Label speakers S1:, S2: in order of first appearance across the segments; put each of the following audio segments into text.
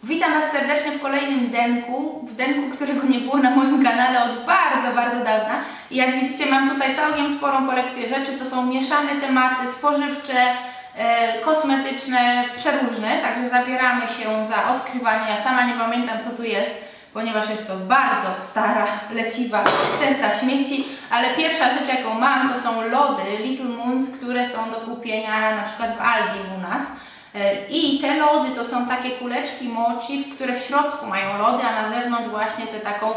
S1: Witam Was serdecznie w kolejnym denku, którego nie było na moim kanale od bardzo dawna. I jak widzicie, mam tutaj całkiem sporą kolekcję rzeczy. To są mieszane tematy spożywcze, kosmetyczne, przeróżne. Także zabieramy się za odkrywanie. Ja sama nie pamiętam, co tu jest, ponieważ jest to bardzo stara, leciwa sterta śmieci. Ale pierwsza rzecz, jaką mam, to są lody Little Moons, które są do kupienia na przykład w Aldi u nas. I te lody to są takie kuleczki mochi, które w środku mają lody, a na zewnątrz właśnie tę taką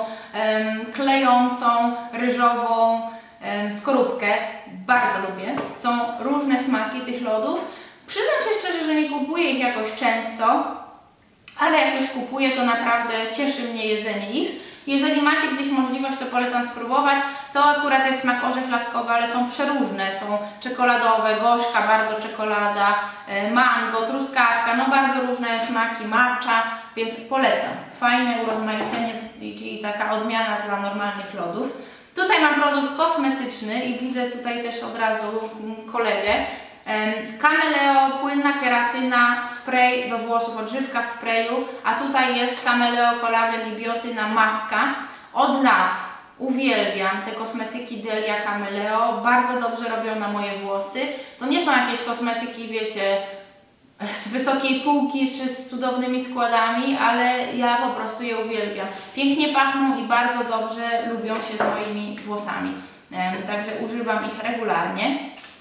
S1: klejącą, ryżową skorupkę. Bardzo lubię. Są różne smaki tych lodów. Przyznam się szczerze, że nie kupuję ich jakoś często, ale jak już kupuję, to naprawdę cieszy mnie jedzenie ich. Jeżeli macie gdzieś możliwość, to polecam spróbować. To akurat jest smak orzech laskowy, ale są przeróżne. Są czekoladowe, gorzka, bardzo czekolada, mango, truskawka, no bardzo różne smaki, matcha, więc polecam. Fajne urozmaicenie i taka odmiana dla normalnych lodów. Tutaj mam produkt kosmetyczny i widzę tutaj też od razu kolegę. Cameleo, płynna keratyna, spray do włosów, odżywka w sprayu, a tutaj jest Cameleo Collagen i Biotyna maska. Od lat uwielbiam te kosmetyki Delia Cameleo, bardzo dobrze robią na moje włosy. To nie są jakieś kosmetyki, wiecie, z wysokiej półki czy z cudownymi składami, ale ja po prostu je uwielbiam. Pięknie pachną i bardzo dobrze lubią się z moimi włosami, także używam ich regularnie.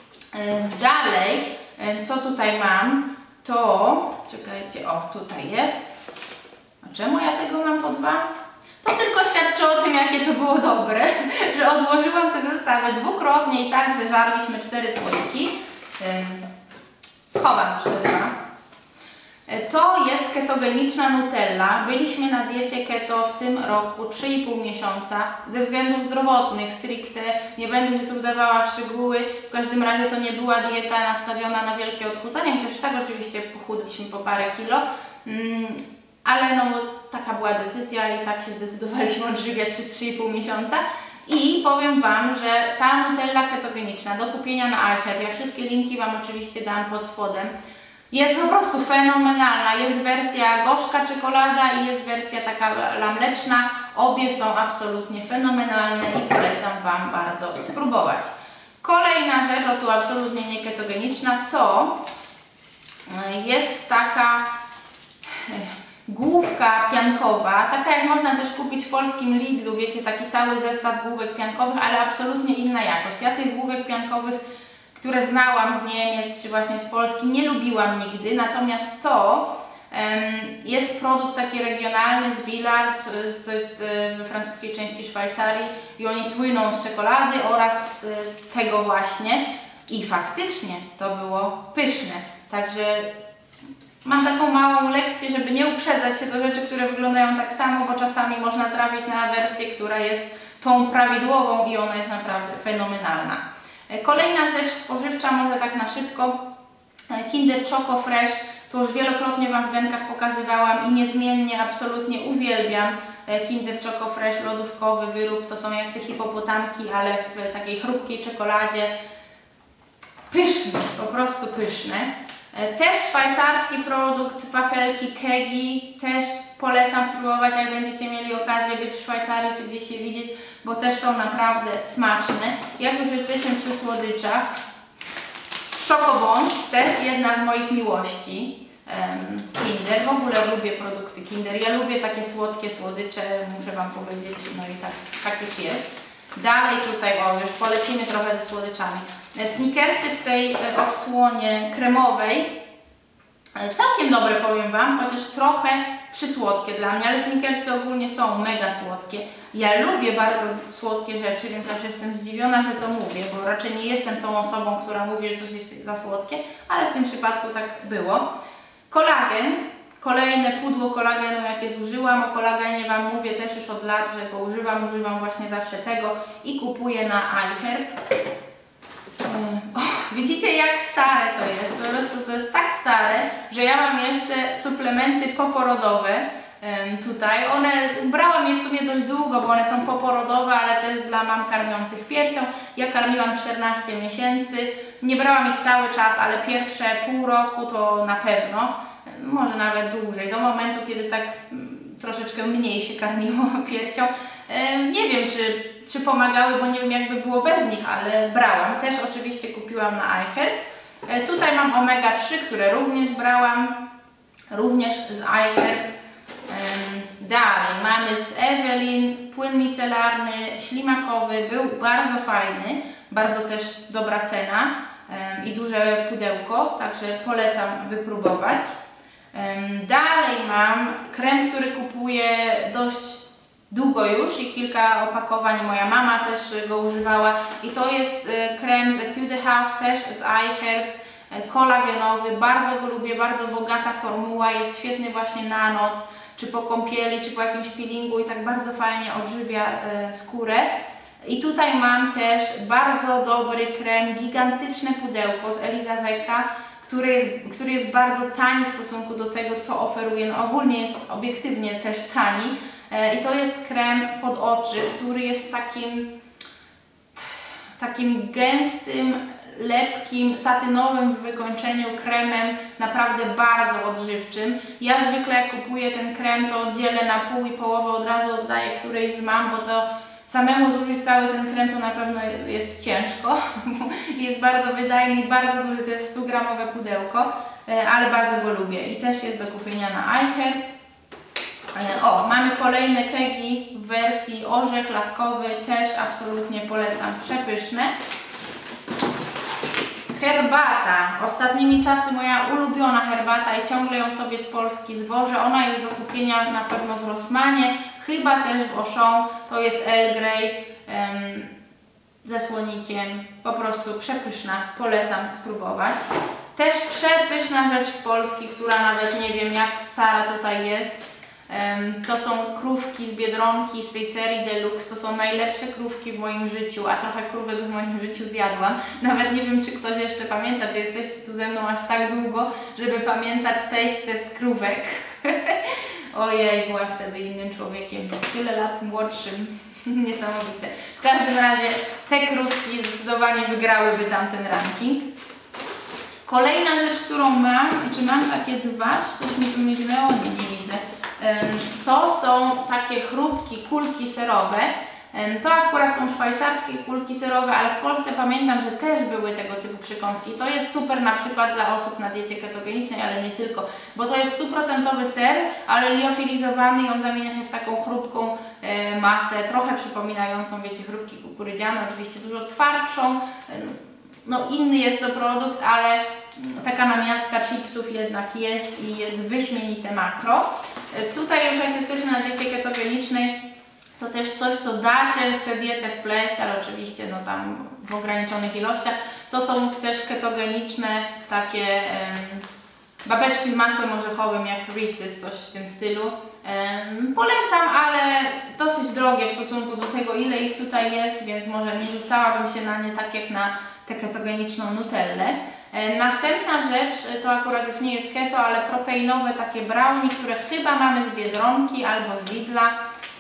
S1: Dalej, co tutaj mam, to, czekajcie, o tutaj jest. A czemu ja tego mam po dwa? To tylko świadczy o tym, jakie to było dobre, że odłożyłam te zestawy dwukrotnie i tak zeżarliśmy 4 słoiki. Schowam już te dwa. To jest ketogeniczna Nutella. Byliśmy na diecie keto w tym roku 3,5 miesiąca. Ze względów zdrowotnych, stricte, nie będę się tu wdawała w szczegóły. W każdym razie to nie była dieta nastawiona na wielkie odchudzanie, chociaż tak oczywiście pochudliśmy po parę kilo. Ale no taka była decyzja i tak się zdecydowaliśmy odżywiać przez 3,5 miesiąca. I powiem Wam, że ta Nutella ketogeniczna do kupienia na iHerb, ja wszystkie linki Wam oczywiście dam pod spodem, jest po prostu fenomenalna. Jest wersja gorzka czekolada i jest wersja taka mleczna. Obie są absolutnie fenomenalne i polecam Wam bardzo spróbować. Kolejna rzecz, o tu absolutnie nie ketogeniczna, to jest taka główka piankowa, taka jak można też kupić w polskim Lidlu, wiecie, taki cały zestaw główek piankowych, ale absolutnie inna jakość. Ja tych główek piankowych, które znałam z Niemiec czy właśnie z Polski, nie lubiłam nigdy, natomiast to jest produkt taki regionalny z Villars, to jest we francuskiej części Szwajcarii i oni słyną z czekolady oraz z tego właśnie i faktycznie to było pyszne, także mam taką małą lekcję, żeby nie uprzedzać się do rzeczy, które wyglądają tak samo, bo czasami można trafić na wersję, która jest tą prawidłową i ona jest naprawdę fenomenalna. Kolejna rzecz spożywcza, może tak na szybko, Kinder Choco Fresh, to już wielokrotnie Wam w denkach pokazywałam i niezmiennie, absolutnie uwielbiam Kinder Choco Fresh, lodówkowy wyrób, to są jak te hipopotamki, ale w takiej chrupkiej czekoladzie. Pyszne, po prostu pyszne. Też szwajcarski produkt, wafelki Kegi, też polecam spróbować, jak będziecie mieli okazję być w Szwajcarii czy gdzieś się widzieć, bo też są naprawdę smaczne. Jak już jesteśmy przy słodyczach, Schokobons, też jedna z moich miłości. Kinder, w ogóle lubię produkty Kinder, ja lubię takie słodkie słodycze, muszę Wam powiedzieć, no i tak już jest. Dalej tutaj, o już polecimy trochę ze słodyczami. Snickersy w tej odsłonie kremowej, całkiem dobre powiem Wam, chociaż trochę przysłodkie dla mnie, ale Snickersy ogólnie są mega słodkie. Ja lubię bardzo słodkie rzeczy, więc aż jestem zdziwiona, że to mówię, bo raczej nie jestem tą osobą, która mówi, że coś jest za słodkie, ale w tym przypadku tak było. Kolagen. Kolejne pudło kolagenu, jakie zużyłam. O kolagenie Wam mówię też już od lat, że go używam właśnie zawsze tego i kupuję na iHerb. Widzicie, jak stare to jest, po prostu to jest tak stare, że ja mam jeszcze suplementy poporodowe tutaj. Brałam je w sumie dość długo, bo one są poporodowe, ale też dla mam karmiących piersią. Ja karmiłam 14 miesięcy, nie brałam ich cały czas, ale pierwsze pół roku to na pewno. może nawet dłużej, do momentu, kiedy tak troszeczkę mniej się karmiło piersią. Nie wiem, czy pomagały, bo nie wiem, jakby było bez nich, ale brałam. Też oczywiście kupiłam na iHerb. Tutaj mam omega 3, które również brałam, również z iHerb. Dalej mamy z Evelyn płyn micelarny, ślimakowy, był bardzo fajny, bardzo też dobra cena i duże pudełko, także polecam wypróbować. Dalej mam krem, który kupuję dość długo już i kilka opakowań moja mama też go używała i to jest krem z Etude House, też z iHerb, kolagenowy, bardzo go lubię, bardzo bogata formuła, jest świetny właśnie na noc, czy po kąpieli, czy po jakimś peelingu i tak bardzo fajnie odżywia skórę. I tutaj mam też bardzo dobry krem, gigantyczne pudełko z Elizavec'a, który jest bardzo tani w stosunku do tego, co oferuje. No ogólnie jest obiektywnie też tani. I to jest krem pod oczy, który jest takim gęstym, lepkim, satynowym w wykończeniu kremem, naprawdę bardzo odżywczym. Ja zwykle jak kupuję ten krem, to dzielę na pół i połowę od razu oddaję którejś z mam, bo to samemu zużyć cały ten krem to na pewno jest ciężko. Jest bardzo wydajny i bardzo duży, to jest 100-gramowe pudełko, ale bardzo go lubię i też jest do kupienia na iHerb. O, mamy kolejne kegi w wersji orzech laskowy, też absolutnie polecam, przepyszne. Herbata. Ostatnimi czasy moja ulubiona herbata i ciągle ją sobie z Polski zwożę. Ona jest do kupienia na pewno w Rossmanie, chyba też w Auchan. To jest Earl Grey ze słonikiem. Po prostu przepyszna. Polecam spróbować. Też przepyszna rzecz z Polski, która nawet nie wiem jak stara tutaj jest. To są krówki z Biedronki, z tej serii Deluxe. To są najlepsze krówki w moim życiu, a trochę krówek w moim życiu zjadłam. Nawet nie wiem, czy ktoś jeszcze pamięta, czy jesteście tu ze mną aż tak długo, żeby pamiętać taste test krówek. Ojej, byłam wtedy innym człowiekiem, tyle lat młodszym. Niesamowite. W każdym razie te krówki zdecydowanie wygrałyby tamten ranking. Kolejna rzecz, którą mam, czy mam takie dwa, czy coś mi tu mignęło? Nie widzę. To są takie chrupki, kulki serowe. To akurat są szwajcarskie kulki serowe, ale w Polsce pamiętam, że też były tego typu przekąski. To jest super na przykład dla osób na diecie ketogenicznej, ale nie tylko, bo to jest 100% ser, ale liofilizowany i on zamienia się w taką chrupką masę, trochę przypominającą, wiecie, chrupki kukurydziane, oczywiście dużo twardszą. No inny jest to produkt, ale taka namiastka chipsów jednak jest i jest wyśmienite makro. Tutaj już jak jesteśmy na diecie ketogenicznej, to też coś, co da się w tę dietę wpleść, ale oczywiście no tam w ograniczonych ilościach. To są też ketogeniczne takie babeczki z masłem orzechowym jak Reese's, coś w tym stylu. Polecam, ale dosyć drogie w stosunku do tego, ile ich tutaj jest, więc może nie rzucałabym się na nie tak jak na tę ketogeniczną Nutellę. Następna rzecz, to akurat już nie jest keto, ale proteinowe takie brownie, które chyba mamy z Biedronki albo z Lidla.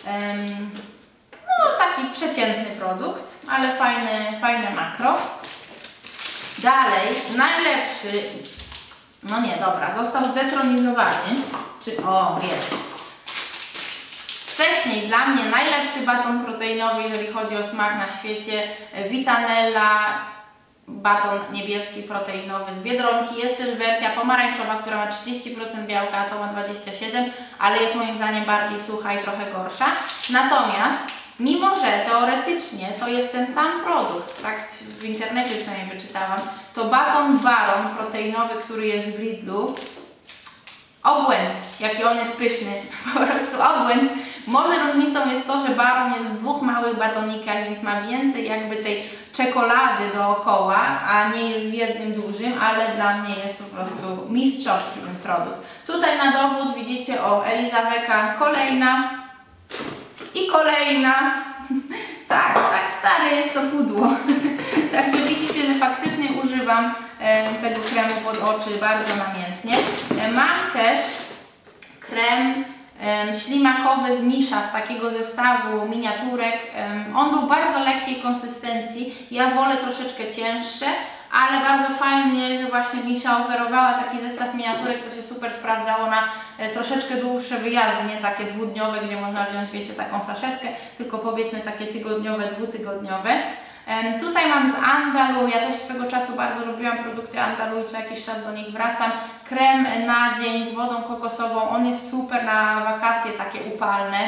S1: No taki przeciętny produkt, ale fajne makro. Dalej, najlepszy, no nie, dobra, został zdetronizowany, o, jest. Wcześniej dla mnie najlepszy baton proteinowy, jeżeli chodzi o smak na świecie, Vitanella, baton niebieski proteinowy z Biedronki. Jest też wersja pomarańczowa, która ma 30% białka, a to ma 27%, ale jest moim zdaniem bardziej sucha i trochę gorsza. Natomiast, mimo że teoretycznie to jest ten sam produkt, tak w internecie przynajmniej wyczytałam, to baton Baron proteinowy, który jest w Lidlu, obłęd, jaki on jest pyszny, po prostu obłęd. Może różnicą jest to, że Baron jest w dwóch małych batonikach, więc ma więcej jakby tej czekolady dookoła, a nie jest w jednym dużym, ale dla mnie jest po prostu mistrzowski ten produkt. Tutaj na dowód widzicie, Elizavec'a kolejna i kolejna. Tak, stare jest to pudło. Także widzicie, że faktycznie używam tego kremu pod oczy bardzo namiętnie. Mam też krem ślimakowy z Misza, z takiego zestawu miniaturek. On był bardzo lekkiej konsystencji, ja wolę troszeczkę cięższe, ale bardzo fajnie, że właśnie Misza oferowała taki zestaw miniaturek, to się super sprawdzało na troszeczkę dłuższe wyjazdy, nie takie dwudniowe, gdzie można wziąć, wiecie, taką saszetkę, tylko powiedzmy takie tygodniowe, dwutygodniowe. Tutaj mam z Andalu, ja też swego czasu bardzo lubiłam produkty Andalu i co jakiś czas do nich wracam. Krem na dzień z wodą kokosową, on jest super na wakacje takie upalne,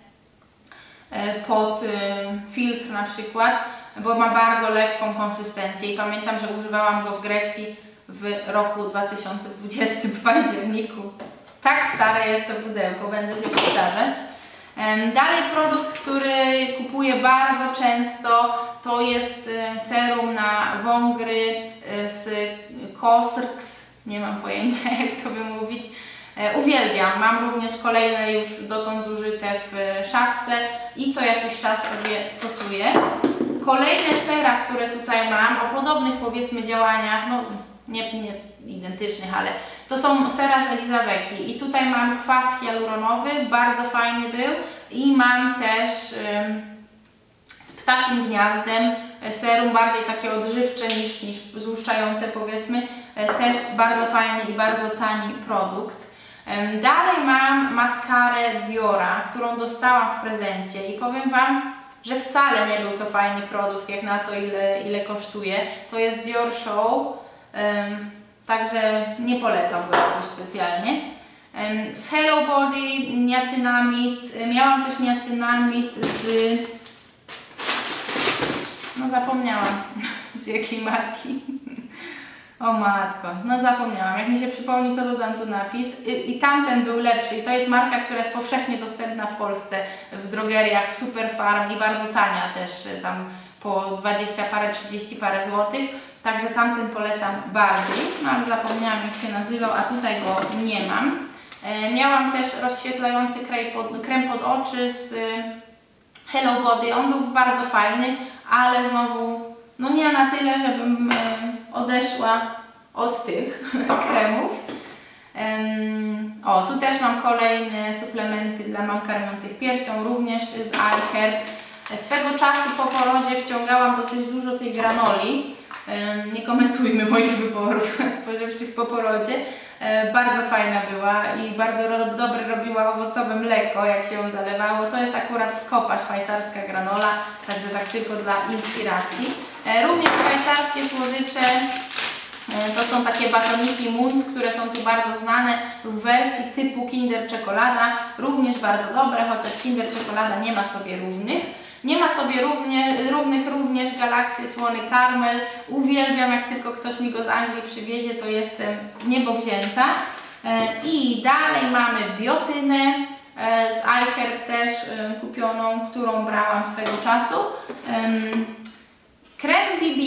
S1: pod filtr na przykład, bo ma bardzo lekką konsystencję i pamiętam, że używałam go w Grecji w roku 2020 w październiku. Tak stare jest to pudełko, będę się powtarzać. Dalej produkt, który kupuję bardzo często, to jest serum na wągry z Cosrx, nie mam pojęcia jak to wymówić. Uwielbiam, mam również kolejne już dotąd zużyte w szafce i co jakiś czas sobie stosuję. Kolejne sera, które tutaj mam, o podobnych powiedzmy działaniach, no nie identycznych, ale to są sera z Elizaweki i tutaj mam kwas hialuronowy, bardzo fajny był i mam też z ptasim gniazdem serum bardziej takie odżywcze niż złuszczające powiedzmy, też bardzo fajny i bardzo tani produkt. Dalej mam maskarę Diora, którą dostałam w prezencie i powiem Wam, że wcale nie był to fajny produkt jak na to ile kosztuje. To jest Dior Show, także nie polecam go jakoś specjalnie. Z Hello Body niacynamid, miałam też niacynamid z... no zapomniałam z jakiej marki. O matko, no zapomniałam, jak mi się przypomni to dodam tu napis. I tamten był lepszy i to jest marka, która jest powszechnie dostępna w Polsce w drogeriach, w Superfarm i bardzo tania też, tam po 20 parę, 30 parę złotych. Także tamten polecam bardziej, no ale zapomniałam jak się nazywał, a tutaj go nie mam. Miałam też rozświetlający krem pod oczy z Hello Body, on był bardzo fajny, ale znowu no nie na tyle, żebym odeszła od tych kremów. O, tu też mam kolejne suplementy dla mam karmiących piersią, również z iHerb. Swego czasu po porodzie wciągałam dosyć dużo tej granoli. Nie komentujmy moich wyborów spożywczych po porodzie. Bardzo fajna była i bardzo dobre robiła owocowe mleko, jak się ją zalewało. To jest akurat Skopa, szwajcarska granola, także tak tylko dla inspiracji. Również szwajcarskie słodycze, to są takie batoniki Munz, które są tu bardzo znane w wersji typu Kinder Czekolada, również bardzo dobre, chociaż Kinder Czekolada nie ma sobie równych. Nie ma sobie równych również Galaxy Słony Karmel. Uwielbiam, jak tylko ktoś mi go z Anglii przywiezie, to jestem niebowzięta. I dalej mamy biotynę z iHerb też kupioną, którą brałam swego czasu. Krem BB,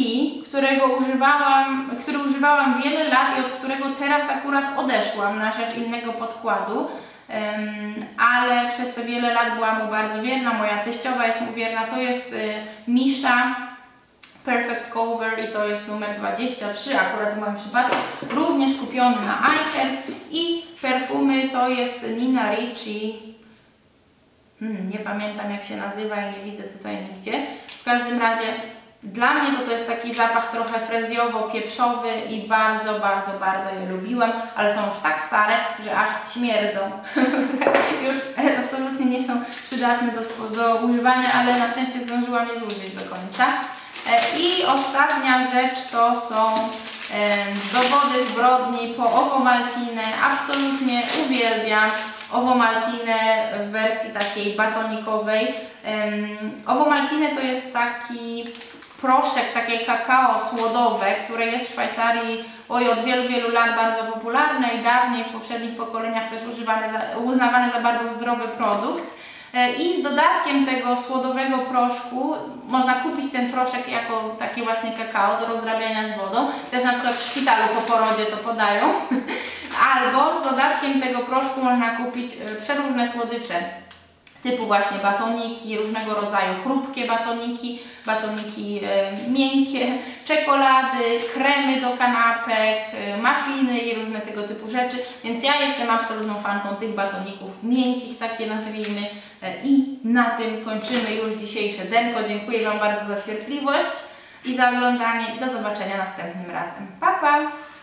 S1: który używałam wiele lat i od którego teraz akurat odeszłam na rzecz innego podkładu. Ale przez te wiele lat byłam mu bardzo wierna, moja teściowa jest mu wierna, to jest Misza Perfect Cover i to jest numer 23 akurat w moim przypadku, również kupiony na iHerb i perfumy to jest Nina Ricci, nie pamiętam jak się nazywa i nie widzę tutaj nigdzie, w każdym razie dla mnie to jest taki zapach trochę frezjowo-pieprzowy i bardzo je lubiłam, ale są już tak stare, że aż śmierdzą. Już absolutnie nie są przydatne do używania, ale na szczęście zdążyłam je zużyć do końca. I ostatnia rzecz to są dowody zbrodni po Ovomaltine. Absolutnie uwielbiam Ovomaltine w wersji takiej batonikowej. Ovomaltine to jest taki proszek, takie kakao słodowe, które jest w Szwajcarii od wielu lat bardzo popularne i dawniej w poprzednich pokoleniach też uznawane za bardzo zdrowy produkt. I z dodatkiem tego słodowego proszku można kupić ten proszek jako taki właśnie kakao do rozrabiania z wodą. Też na przykład w szpitalu po porodzie to podają. Albo z dodatkiem tego proszku można kupić przeróżne słodycze typu właśnie batoniki, różnego rodzaju chrupkie batoniki, miękkie, czekolady, kremy do kanapek, muffiny i różne tego typu rzeczy. Więc ja jestem absolutną fanką tych batoników miękkich, takie nazwijmy. I na tym kończymy już dzisiejsze denko. Dziękuję Wam bardzo za cierpliwość. i za oglądanie i do zobaczenia następnym razem. Pa, pa!